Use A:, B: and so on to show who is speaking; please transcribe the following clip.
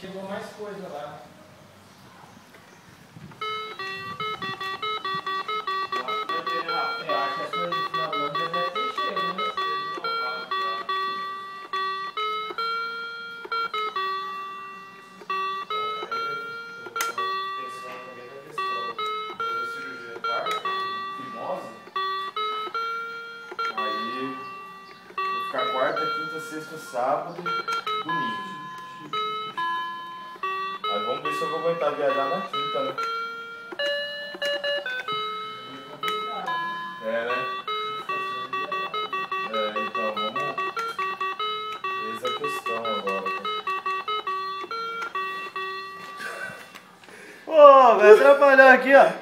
A: Chegou mais coisa lá. Eu acho que as coisas do final do ano já deve ter chego, né?
B: Pensando também na questão da cirurgia hepática, fimose. Aí vou ficar quarta, quinta, sexta, sábado, domingo. Aí vamos ver se eu vou aguentar viajar na quinta, né? É, né? É, então vamos. Eis a questão agora.
C: Ô, vai atrapalhar aqui, ó.